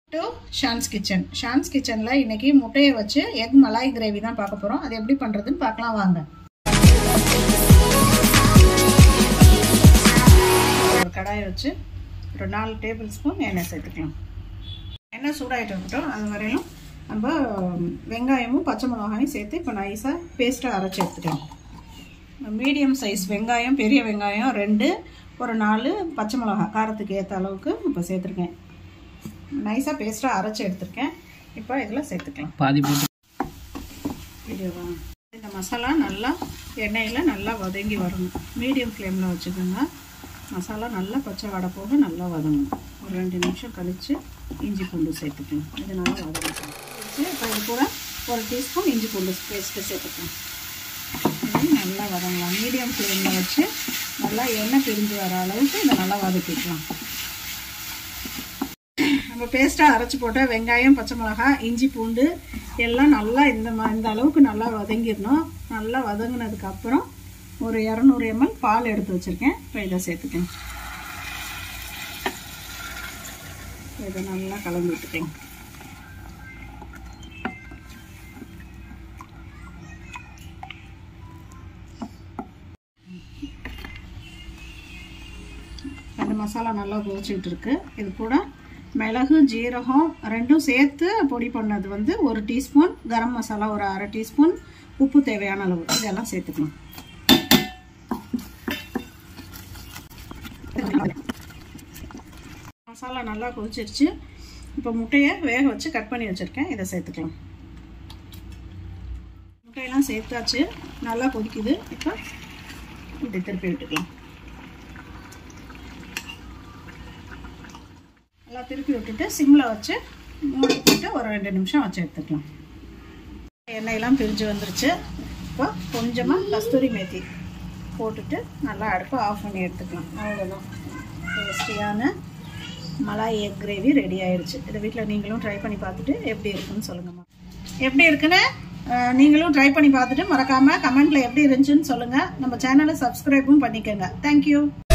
to Shan's Kitchen. Shan's Kitchen la இன்னைக்கு முட்டையை வச்சு egg malai gravy தான் பார்க்க போறோம். அது எப்படி பண்றதுன்னு பார்க்கலாம் வாங்க. ஒரு கடாய் வச்சு ஒரு 4 டேபிள்ஸ்பூன் எண்ணெய் சேர்த்துக்கலாம். எண்ணெய் சூடாயிட்டு இருக்கட்டும். அது வரையிலும் நம்ம வெங்காயமும் பச்சை மிளகாயும் சேர்த்து இப்போ நைஸா பேஸ்டா அரைச்சு எடுத்துக்கலாம். மீடியம் சைஸ் வெங்காயம், பெரிய வெங்காயம் 2, ஒரு 4 பச்சை மிளகாய் காரத்துக்கு ஏற்ற அளவுக்கு இப்போ சேர்த்துருக்கேன். நைஸா பேஸ்டா அரைச்சு எடுத்துருக்கேன். இப்போ இதில் சேர்த்துக்கலாம். பாதி போட்டு வீடியோவா இந்த மசாலா நல்லா எண்ணெயில் நல்லா வதங்கி வரணும். மீடியம் ஃப்ளேமில் வச்சுக்கோங்க. மசாலா நல்லா பச்சை வடை போக நல்லா வதங்கணும். ஒரு 2 நிமிஷம் கழித்து இஞ்சி பூண்டு சேர்த்துக்கலாம். இது நல்லா வதங்கணும். இப்போ இது கூட 1 டீஸ்பூன் இஞ்சி பூண்டு பேஸ்ட்டு சேர்த்துக்கலாம். இது நல்லா வதங்கலாம். மீடியம் ஃப்ளேமில் வச்சு நல்லா எண்ணெய் பிரிஞ்சு வர அளவுக்கு இதை நல்லா வதக்கிக்கலாம். நம்ம பேஸ்ட்டாக அரைச்சி போட்ட வெங்காயம், பச்சை மிளகாய், இஞ்சி பூண்டு எல்லாம் நல்லா இந்த அளவுக்கு நல்லா வதங்கிடணும். நல்லா வதங்கினதுக்கப்புறம் ஒரு 200 ml பால் எடுத்து வச்சுருக்கேன். இப்போ இதை சேர்த்துக்கேன். இதை நல்லா கலந்து விட்டுக்கேன். அந்த மசாலா நல்லா கொதிச்சுட்டு இருக்கு. இது கூட மிளகு, ஜீரகம் 2ம் சேர்த்து பொடி பண்ணது வந்து 1 டீஸ்பூன், கரம் மசாலா ஒரு 1/2 டீஸ்பூன், உப்பு தேவையான அளவு இதெல்லாம் சேர்த்துக்கலாம். மசாலா நல்லா கொதிச்சிருச்சு. இப்போ முட்டையை வேக வச்சு கட் பண்ணி வச்சுருக்கேன். இதை சேர்த்துக்கலாம். முட்டையெல்லாம் சேர்த்தாச்சு. நல்லா கொதிக்குது. இப்போ இப்படி திருப்பி விட்டுக்கலாம். நல்லா திருப்பி விட்டுட்டு சிம்மில் வச்சு மூடி போட்டு ஒரு 2 நிமிஷம் வச்சு எடுத்துக்கலாம். எண்ணெயெல்லாம் பிரிஞ்சு வந்துருச்சு. இப்போ கொஞ்சமாக கஸ்தூரி மேத்தி போட்டுட்டு நல்லா அடுப்பை ஆஃப் பண்ணி எடுத்துக்கலாம். அவ்வளோதான். டேஸ்டியான மலாய் எக் கிரேவி ரெடி ஆயிடுச்சு. இதை வீட்டில் நீங்களும் ட்ரை பண்ணி பார்த்துட்டு எப்படி இருக்குன்னு சொல்லுங்கம்மா. எப்படி இருக்குன்னு நீங்களும் ட்ரை பண்ணி பார்த்துட்டு மறக்காமல் கமெண்ட்டில் எப்படி இருந்துச்சுன்னு சொல்லுங்கள். நம்ம சேனலை சப்ஸ்கிரைபும் பண்ணிக்கோங்க. தேங்க்யூ.